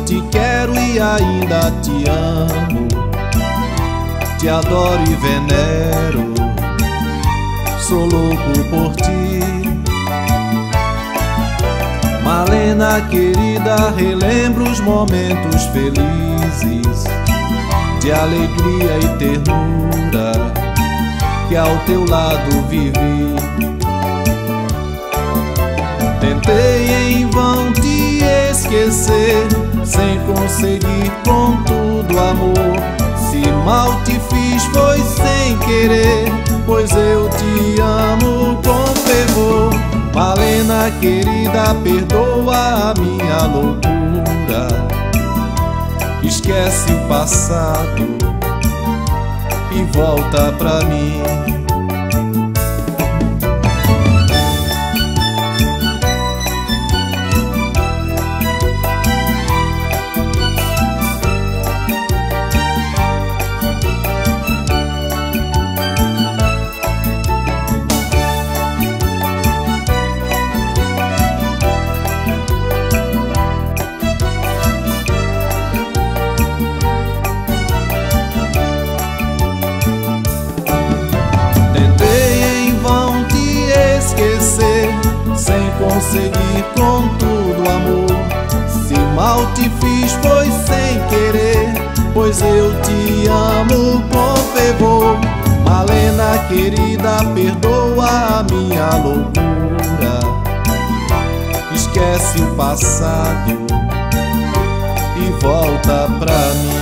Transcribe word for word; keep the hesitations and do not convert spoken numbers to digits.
te quero e ainda te amo, te adoro e venero, sou louco por ti. Malena querida, relembro os momentos felizes de alegria e ternura que ao teu lado vivi. Tentei em vão te esquecer, sem conseguir, contudo amor, se mal te fiz foi sem querer, pois eu te amo com fervor. Malena querida, perdoa a minha loucura, esquece o passado e volta pra mim. Sem conseguir, contudo amor, se mal te fiz foi sem querer, pois eu te amo com fervor. Malena querida, perdoa a minha loucura, esquece o passado e volta pra mim.